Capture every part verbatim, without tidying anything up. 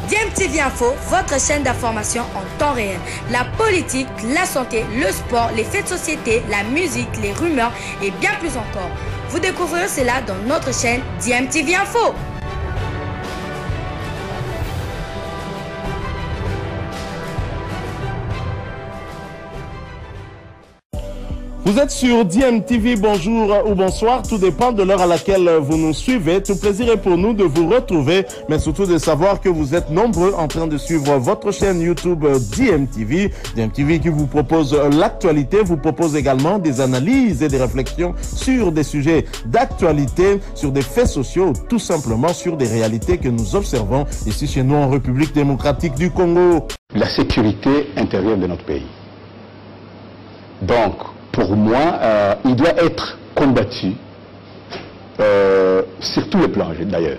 D M T V Info, votre chaîne d'information en temps réel. La politique, la santé, le sport, les faits de société, la musique, les rumeurs et bien plus encore. Vous découvrirez cela dans notre chaîne D M T V Info. Vous êtes sur D M T V, bonjour ou bonsoir, tout dépend de l'heure à laquelle vous nous suivez. Tout plaisir est pour nous de vous retrouver, mais surtout de savoir que vous êtes nombreux en train de suivre votre chaîne YouTube D M T V. D M T V qui vous propose l'actualité, vous propose également des analyses et des réflexions sur des sujets d'actualité, sur des faits sociaux, tout simplement sur des réalités que nous observons ici chez nous en République démocratique du Congo. La sécurité intérieure de notre pays. Donc, pour moi, euh, il doit être combattu euh, sur tous les plans, d'ailleurs.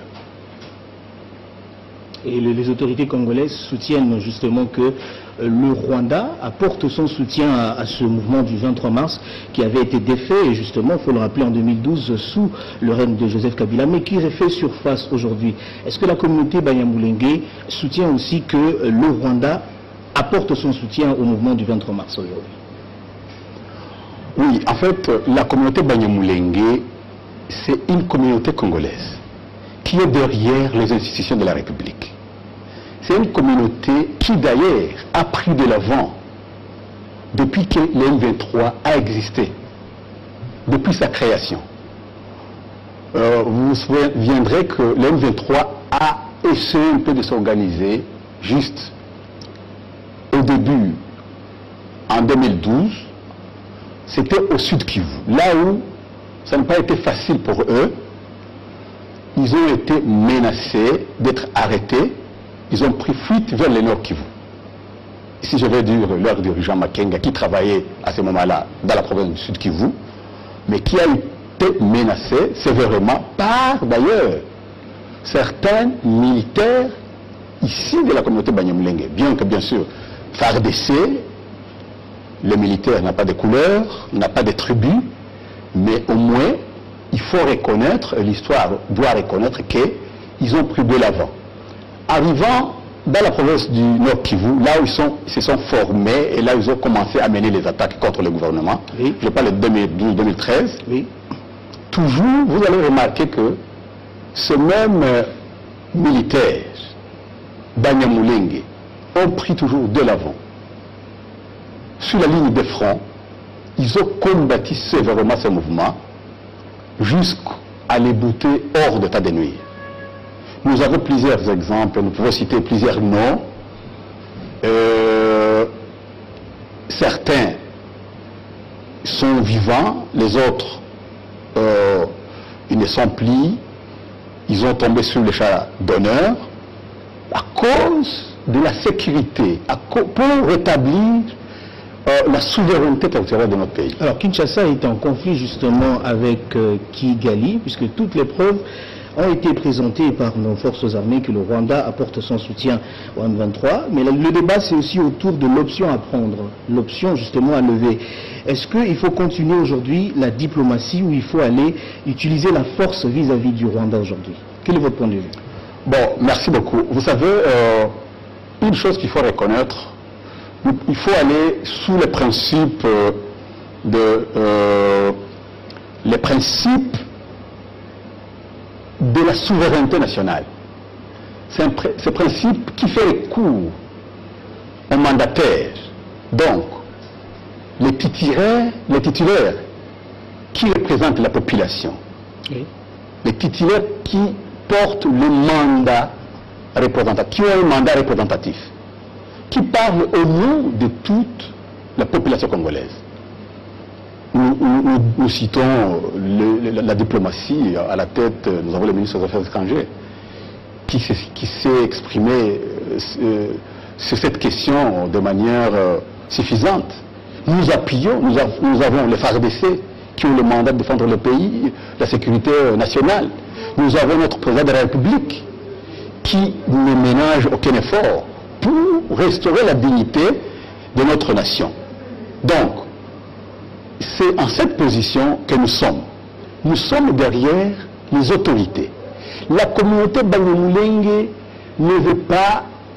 Et les, les autorités congolaises soutiennent justement que euh, le Rwanda apporte son soutien à, à ce mouvement du vingt-trois mars qui avait été défait, et justement, il faut le rappeler, en deux mille douze, sous le règne de Joseph Kabila, mais qui refait surface aujourd'hui. Est-ce que la communauté Banyamulenge soutient aussi que euh, le Rwanda apporte son soutien au mouvement du vingt-trois mars aujourd'hui? Oui, en fait, la communauté Banyamulenge, c'est une communauté congolaise qui est derrière les institutions de la République. C'est une communauté qui, d'ailleurs, a pris de l'avant depuis que le M vingt-trois a existé, depuis sa création. Euh, vous vous souviendrez que le M vingt-trois a essayé un peu de s'organiser juste au début, en deux mille douze, c'était au Sud Kivu, là où ça n'a pas été facile pour eux. Ils ont été menacés d'être arrêtés, ils ont pris fuite vers le Nord Kivu. Ici je vais dire leur dirigeant Makenga, qui travaillait à ce moment-là dans la province du Sud Kivu, mais qui a été menacé sévèrement par d'ailleurs certains militaires ici de la communauté Banyamulenge, bien que bien sûr F A R D C, le militaire n'a pas de couleur, n'a pas de tribu, mais au moins, il faut reconnaître, l'histoire doit reconnaître qu'ils ont pris de l'avant. Arrivant dans la province du Nord Kivu, là où ils, sont, ils se sont formés et là où ils ont commencé à mener les attaques contre le gouvernement, oui. Je parle de deux mille douze deux mille treize, oui. Toujours, vous allez remarquer que ce même euh, militaire, Banyamulenge, ont pris toujours de l'avant. Sur la ligne de front, ils ont combattu sévèrement ce mouvement jusqu'à les bouter hors d'état de nuire. Nous avons plusieurs exemples, nous pouvons citer plusieurs noms. Euh, certains sont vivants, les autres, euh, ils ne sont plus, ils ont tombé sur le chat d'honneur à cause de la sécurité, à pour rétablir Euh, la souveraineté territoriale de notre pays. Alors Kinshasa est en conflit justement avec euh, Kigali, puisque toutes les preuves ont été présentées par nos forces armées que le Rwanda apporte son soutien au M vingt-trois, mais le, le débat c'est aussi autour de l'option à prendre, l'option justement à lever. Est-ce qu'il faut continuer aujourd'hui la diplomatie ou il faut aller utiliser la force vis-à-vis du Rwanda aujourd'hui? Quel est votre point de vue? Bon, merci beaucoup. Vous savez, euh, une chose qu'il faut reconnaître, il faut aller sous les principes de euh, les principes de la souveraineté nationale. C'est un ce principe qui fait cours aux mandataires. Donc, les titulaires, les titulaires qui représentent la population, oui. Les titulaires qui portent le mandat représentatif, qui ont un mandat représentatif, qui parle au nom de toute la population congolaise. Nous, nous, nous citons le, la, la diplomatie à la tête, nous avons le ministre des Affaires étrangères, qui s'est exprimé euh, sur cette question de manière euh, suffisante. Nous appuyons, nous, av nous avons les F A R D C qui ont le mandat de défendre le pays, la sécurité nationale. Nous avons notre président de la République qui ne ménage aucun effort pour restaurer la dignité de notre nation. Donc, c'est en cette position que nous sommes. Nous sommes derrière les autorités. La communauté Banyamulenge ne veut pas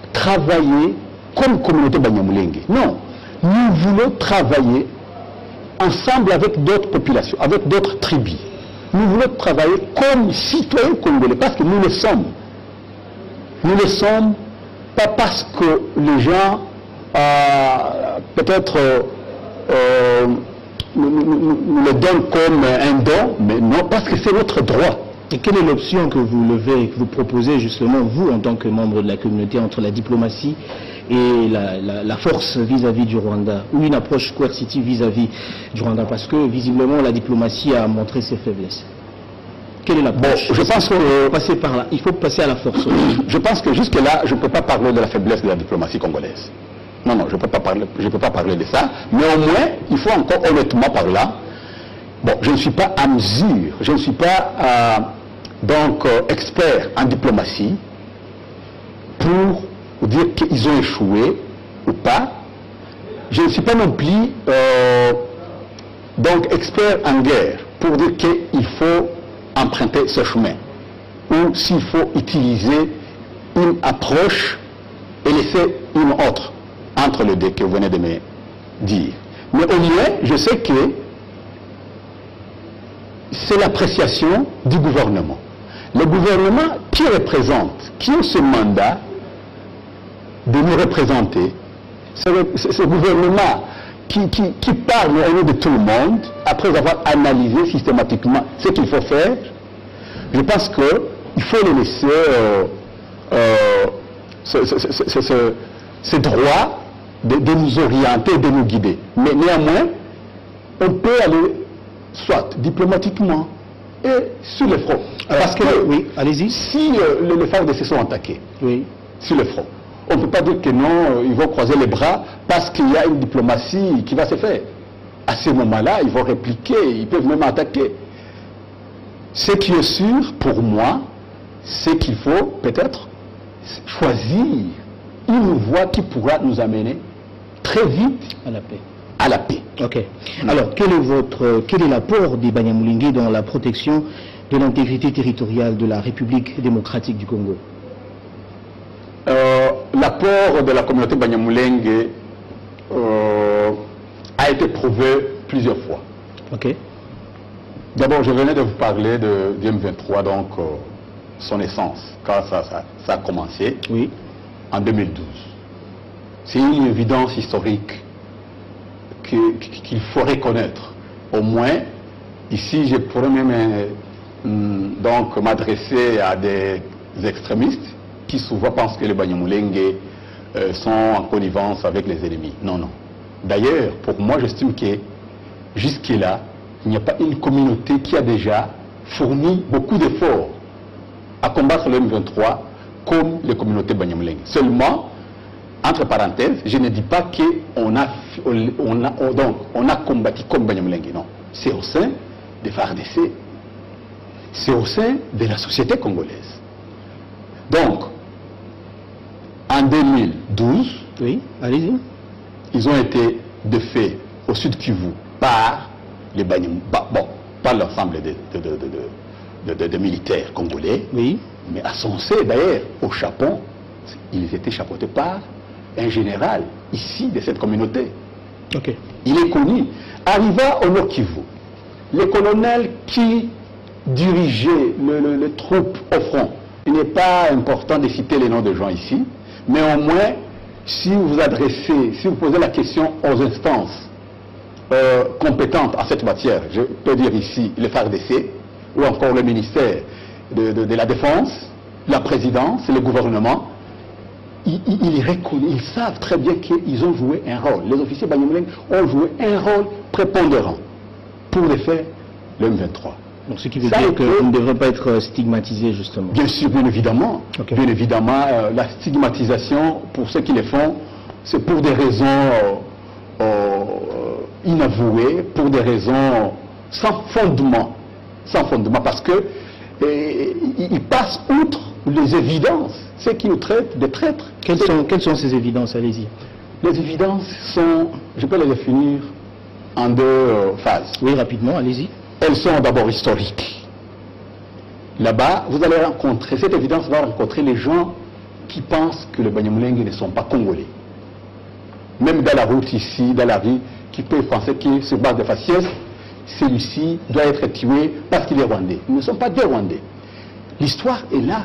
travailler comme communauté Banyamulenge. Non, nous voulons travailler ensemble avec d'autres populations, avec d'autres tribus. Nous voulons travailler comme citoyens congolais, parce que nous le sommes. Nous le sommes pas parce que les gens, euh, peut-être, euh, euh, nous, nous, nous le donnent comme un don, mais non, parce que c'est notre droit. Et quelle est l'option que vous levez, que vous proposez justement, vous, en tant que membre de la communauté, entre la diplomatie et la, la, la force vis-à-vis du Rwanda, ou une approche coercitive vis-à-vis du Rwanda, parce que visiblement la diplomatie a montré ses faiblesses. Quelle est l'approche? Bon, je pense que passer par là, il faut passer à la force. Je pense que jusque-là, je ne peux pas parler de la faiblesse de la diplomatie congolaise. Non, non, je ne peux pas parler, je peux pas parler de ça. Mais au moins, il faut encore honnêtement parler là. Bon, je ne suis pas à mesure, je ne suis pas euh, donc euh, expert en diplomatie pour dire qu'ils ont échoué ou pas. Je ne suis pas non plus euh, donc expert en guerre pour dire qu'il faut emprunter ce chemin ou s'il faut utiliser une approche et laisser une autre entre les deux que vous venez de me dire. Mais au moins, je sais que c'est l'appréciation du gouvernement. Le gouvernement qui représente, qui a ce mandat de nous représenter, c'est ce gouvernement qui, qui, qui parle au nom de tout le monde, après avoir analysé systématiquement ce qu'il faut faire. Je pense qu'il faut les laisser euh, euh, ce, ce, ce, ce, ce droit de, de nous orienter, de nous guider. Mais néanmoins, on peut aller soit diplomatiquement et sur le front. Alors, parce que, que, oui, allez-y. Si euh, les femmes de se sont attaquées, oui, sur le front, on ne peut pas dire que non, euh, ils vont croiser les bras parce qu'il y a une diplomatie qui va se faire. À ce moment-là, ils vont répliquer, ils peuvent même attaquer. Ce qui est sûr, pour moi, c'est qu'il faut peut-être choisir une voie qui pourra nous amener très vite à la paix. À la paix. Ok. Alors, quel est votre, quel est l'apport des Banyamulenge dans la protection de l'intégrité territoriale de la République démocratique du Congo? euh, L'apport de la communauté Banyamulenge euh, a été prouvé plusieurs fois. Ok. D'abord, je venais de vous parler de D M vingt-trois, donc euh, son essence, quand ça, ça, ça a commencé, oui, en deux mille douze. C'est une évidence historique qu'il faut reconnaître. Au moins, ici, je pourrais même euh, donc m'adresser à des extrémistes qui souvent pensent que les Banyamulenge euh, sont en connivence avec les ennemis. Non, non. D'ailleurs, pour moi, j'estime que jusque-là, il n'y a pas une communauté qui a déjà fourni beaucoup d'efforts à combattre le M vingt-trois comme les communautés Banyamulenge. Seulement, entre parenthèses, je ne dis pas qu'on a, on a, on, donc, on a combattu comme Banyamulenge, non. C'est au sein des F A R D C, c'est au sein de la société congolaise. Donc, en deux mille douze, oui, allez-y, ils ont été de fait au Sud Kivu par les Banyamulenge, bon, pas l'ensemble de, de, de, de, de, de, de militaires congolais, oui, mais à Sonsé, d'ailleurs, au Japon, ils étaient chapeautés par un général ici de cette communauté. Okay. Il est connu. Arriva au Nord Kivu, le colonel qui dirigeait le, le, les troupes au front, il n'est pas important de citer les noms des gens ici, mais au moins, si vous vous adressez, si vous posez la question aux instances euh, compétentes en cette matière, je peux dire ici le F A R D C, ou encore le ministère de, de, de la Défense, la présidence, le gouvernement, Ils, ils, ils savent très bien qu'ils ont joué un rôle. Les officiers Banyamulenge ont joué un rôle prépondérant pour les faire le M vingt-trois. Donc ce qui veut Ça dire qu'on ne devrait pas être stigmatisé justement. Bien sûr, bien évidemment. Okay. Bien évidemment, euh, la stigmatisation pour ceux qui le font, c'est pour des raisons euh, euh, inavouées, pour des raisons sans fondement. Sans fondement, parce que euh, ils passent outre les évidences. Ceux qui nous traitent de traîtres. Quelles sont, quelles sont ces évidences? Allez-y. Les évidences sont, je peux les définir en deux euh, phases. Oui, rapidement, allez-y. Elles sont d'abord historiques. Là-bas, vous allez rencontrer, cette évidence va rencontrer les gens qui pensent que les Banyamulenge ne sont pas congolais. Même dans la route ici, dans la rue, qui peut penser qu'il se base de faciès, celui-ci doit être tué parce qu'il est rwandais. Ils ne sont pas des rwandais. L'histoire est là.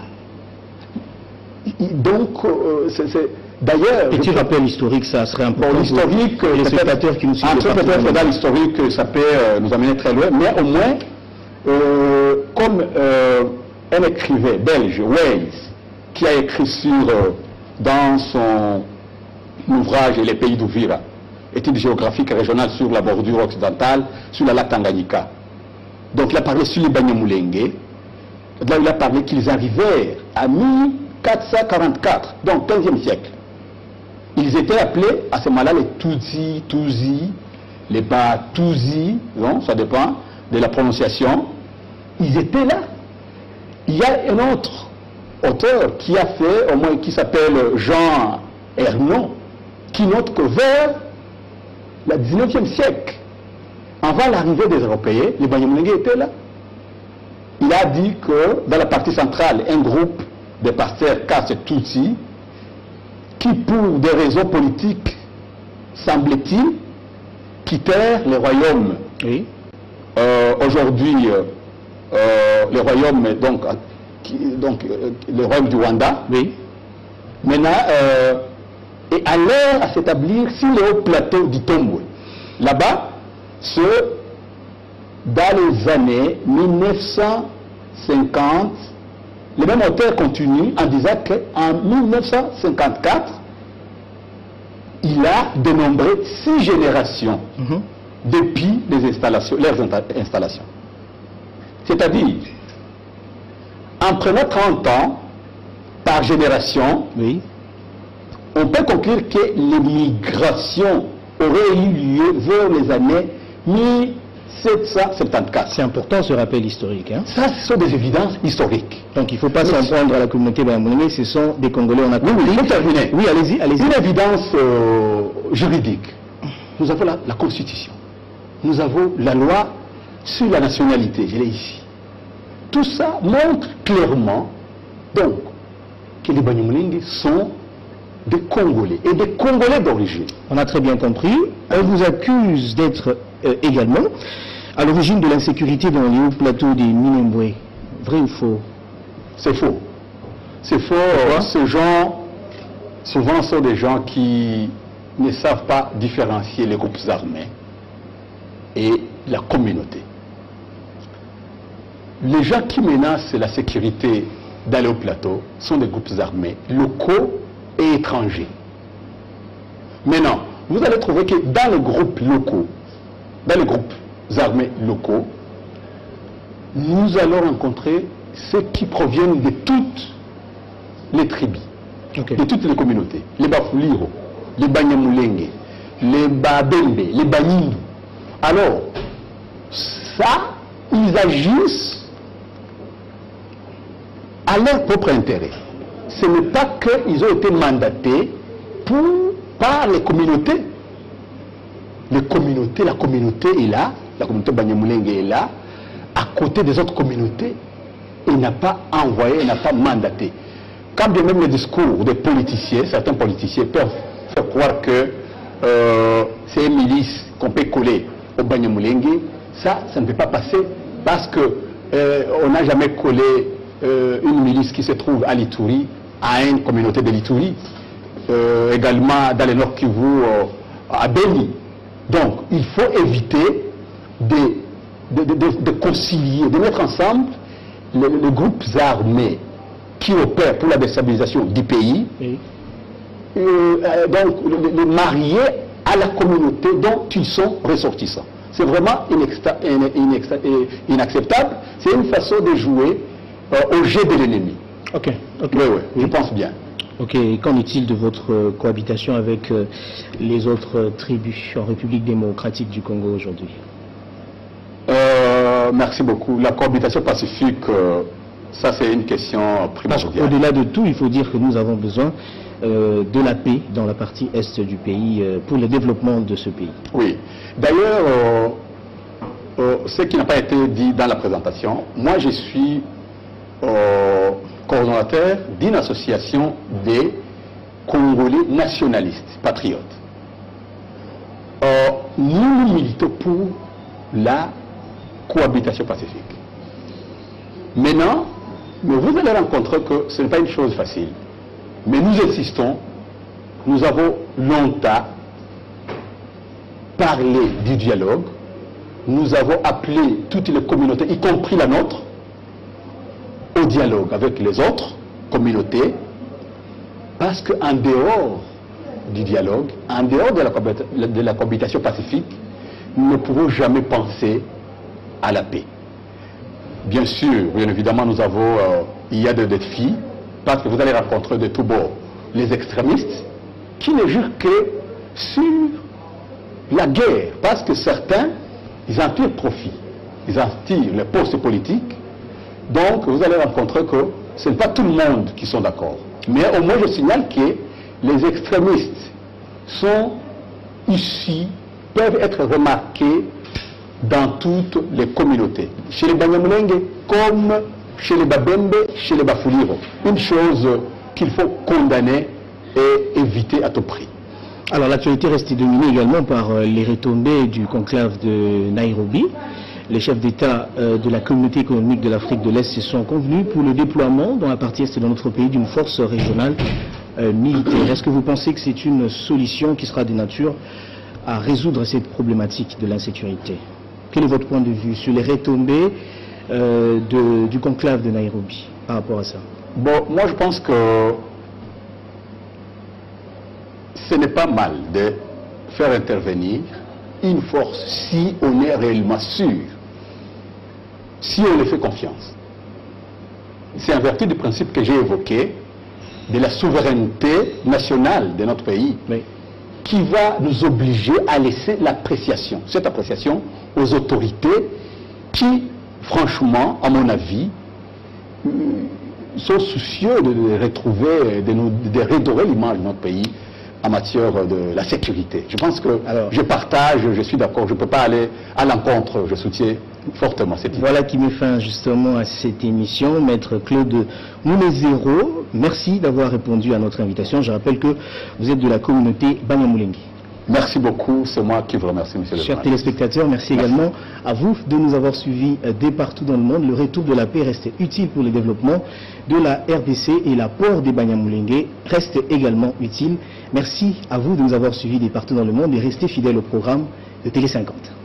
Donc, euh, c'est... D'ailleurs... Et tu rappelles l'historique, ça serait important. Bon, l'historique, les spectateurs qui nous suivent. Peut-être dans l'historique, ça peut euh, nous amener très loin, mais au moins, euh, comme euh, un écrivain belge, Weiss, qui a écrit sur, euh, dans son ouvrage Les pays d'Ouvira, études géographiques et régionales sur la bordure occidentale, sur la lac Tanganyika. Donc il a parlé sur les Banyamulenge, là il a parlé qu'ils arrivèrent à mille quatre cent quarante-quatre, donc quinzième siècle. Ils étaient appelés à ce moment-là les Tutsi, Tuzi, les Batuzi, non, ça dépend de la prononciation. Ils étaient là. Il y a un autre auteur qui a fait, au moins qui s'appelle Jean Ernon, qui note que vers le dix-neuvième siècle, avant l'arrivée des Européens, les Banyamulenge étaient là. Il a dit que dans la partie centrale, un groupe de pasteurs Kasse Tutsi, qui pour des raisons politiques, semble-t-il, quittèrent les royaumes. Oui. Euh, Aujourd'hui, euh, euh, les royaumes, donc, qui, donc euh, le royaume du Rwanda, oui. Maintenant, euh, et allèrent à s'établir sur les hauts plateaux du Tomboué. Là-bas, ce, dans les années mille neuf cent cinquante, le même auteur continue en disant qu'en mille neuf cent cinquante-quatre, il a dénombré six générations mm-hmm. depuis les installations, leurs installations. C'est-à-dire, en prenant trente ans par génération, oui. on peut conclure que les migrations auraient eu lieu vers les années mille sept cent soixante-quatorze. C'est important ce rappel historique. Hein? Ça, ce sont des évidences historiques. Donc il ne faut pas s'en prendre à la communauté Banyamulenge, ce sont des Congolais en accord. Oui, oui, il faut terminer. Oui, allez-y, allez-y. Une évidence euh, juridique. Nous avons la, la Constitution. Nous avons la loi sur la nationalité. Je l'ai ici. Tout ça montre clairement, donc, que les Banyamulenge sont des Congolais et des Congolais d'origine. On a très bien compris. On vous accuse d'être euh, également à l'origine de l'insécurité dans les hauts plateaux des Minembwe. Vrai ou faux? C'est faux. C'est faux. Euh, ces gens, souvent, sont des gens qui ne savent pas différencier les groupes armés et la communauté. Les gens qui menacent la sécurité dans les hauts plateaux sont des groupes armés locaux et étrangers. Maintenant, vous allez trouver que dans les groupes locaux, dans les groupes armés locaux, nous allons rencontrer ceux qui proviennent de toutes les tribus, okay. de toutes les communautés. Les Bafuliro, les Banyamulenge, les Babembe, les Banyindu. Alors, ça, ils agissent à leur propre intérêt. Ce n'est pas qu'ils ont été mandatés pour, par les communautés. Les communautés, la communauté est là, la communauté Banyamulenge est là, à côté des autres communautés, et n'a pas envoyé, n'a pas mandaté. Quand bien même les discours des politiciens, certains politiciens peuvent faire croire que euh, c'est une milice qu'on peut coller au Banyamulenge, ça, ça ne peut pas passer parce qu'on euh, n'a jamais collé euh, une milice qui se trouve à l'Ituri à une communauté de l'Ituri, euh, également dans le Nord Kivu, euh, à Beni. Donc, il faut éviter de, de, de, de, de concilier, de mettre ensemble les, les groupes armés qui opèrent pour la déstabilisation du pays, oui. euh, euh, donc les, les marier à la communauté dont ils sont ressortissants. C'est vraiment inexta, inexta, inacceptable. C'est une façon de jouer euh, au jet de l'ennemi. Ok, ok. Oui, oui, oui, je pense bien. Ok, et qu'en est-il de votre euh, cohabitation avec euh, les autres euh, tribus en République démocratique du Congo aujourd'hui? euh, Merci beaucoup. La cohabitation pacifique, euh, ça c'est une question primordiale. Au-delà de tout, il faut dire que nous avons besoin euh, de la paix dans la partie est du pays euh, pour le développement de ce pays. Oui. D'ailleurs, euh, euh, ce qui n'a pas été dit dans la présentation, moi je suis euh, coordonnateur d'une association des Congolais nationalistes, patriotes. Euh, nous, nous militons pour la cohabitation pacifique. Maintenant, mais vous allez rencontrer que ce n'est pas une chose facile. Mais nous insistons, nous avons longtemps parlé du dialogue, nous avons appelé toutes les communautés, y compris la nôtre, au dialogue avec les autres communautés, parce qu'en dehors du dialogue, en dehors de la, de la cohabitation pacifique, nous ne pouvons jamais penser à la paix. Bien sûr, bien évidemment, nous avons, euh, il y a des défis, parce que vous allez rencontrer de tous bords les extrémistes qui ne jurent que sur la guerre, parce que certains, ils en tirent profit, ils en tirent les postes politiques. Donc, vous allez rencontrer que ce n'est pas tout le monde qui sont d'accord. Mais au moins, je signale que les extrémistes sont ici, peuvent être remarqués dans toutes les communautés. Chez les Banyamulenge, comme chez les Babembe, chez les Bafuliro. Une chose qu'il faut condamner et éviter à tout prix. Alors l'actualité reste dominée également par euh, les retombées du conclave de Nairobi. Les chefs d'État euh, de la communauté économique de l'Afrique de l'Est se sont convenus pour le déploiement dans la partie est de notre pays d'une force régionale euh, militaire. Est-ce que vous pensez que c'est une solution qui sera de nature à résoudre cette problématique de l'insécurité? Quel est votre point de vue sur les retombées euh, de, du conclave de Nairobi par rapport à ça? Bon, moi je pense que ce n'est pas mal de faire intervenir une force si on est réellement sûr, si on lui fait confiance. C'est en vertu du principe que j'ai évoqué de la souveraineté nationale de notre pays, oui, qui va nous obliger à laisser l'appréciation, cette appréciation aux autorités qui, franchement, à mon avis, sont soucieux de retrouver, de, nous, de redorer l'image de notre pays en matière de la sécurité. Je pense que alors, je partage, je suis d'accord, je ne peux pas aller à l'encontre, je soutiens fortement cette idée. Voilà qui met fin justement à cette émission. Maître Claude Mounezero, merci d'avoir répondu à notre invitation. Je rappelle que vous êtes de la communauté Banyamulenge. Merci beaucoup, c'est moi qui vous remercie, monsieur le Chers téléspectateurs, merci, merci également à vous de nous avoir suivis dès partout dans le monde. Le retour de la paix reste utile pour le développement de la R D C et l'apport des Banyamulenge reste également utile. Merci à vous de nous avoir suivis dès partout dans le monde et restez fidèles au programme de Télé cinquante.